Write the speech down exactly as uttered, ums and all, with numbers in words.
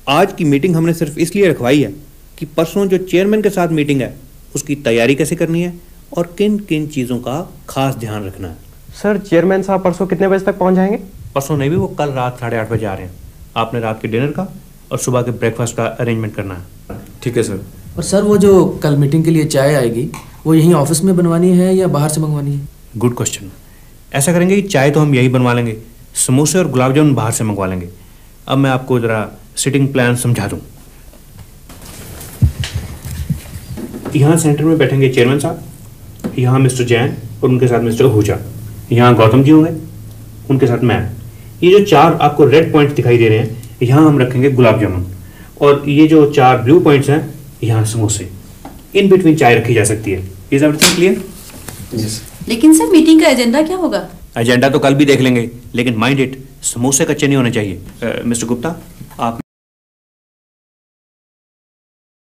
आज की मीटिंग हमने सिर्फ इसलिए रखवाई है कि परसों जो चेयरमैन के साथ मीटिंग है उसकी तैयारी कैसे करनी है और किन किन चीज़ों का खास ध्यान रखना है। सर चेयरमैन साहब परसों कितने बजे तक पहुंच जाएंगे? परसों नहीं भी, वो कल रात साढ़े आठ बजे आ रहे हैं। आपने रात के डिनर का और सुबह के ब्रेकफास्ट का अरेंजमेंट करना है। ठीक है सर। और सर वो जो कल मीटिंग के लिए चाय आएगी वो यहीं ऑफिस में बनवानी है या बाहर से मंगवानी है? Good question. ऐसा करेंगे कि चाय तो हम यही बनवा लेंगे, समोसे और गुलाब जामुन बाहर से मंगवा लेंगे। अब मैं आपको ज़रा सिटिंग प्लान समझा दूँ। यहाँ सेंटर में बैठेंगे चेयरमैन साहब, यहाँ मिस्टर जैन और उनके साथ मिस्टर आहूजा, यहाँ गौतम जी होंगे, उनके साथ मैं। ये जो चार आपको रेड पॉइंट्स दिखाई दे रहे हैं, यहाँ हम रखेंगे गुलाब जामुन, और ये जो चार ब्लू पॉइंट्स हैं यहाँ समोसे। इन बिटवीन चाय रखी जा सकती है। Is everything clear? यस। लेकिन सर मीटिंग का एजेंडा क्या होगा? एजेंडा तो कल भी देख लेंगे, लेकिन माइंड इट, समोसे कच्चे नहीं होने चाहिए। मिस्टर गुप्ता, आप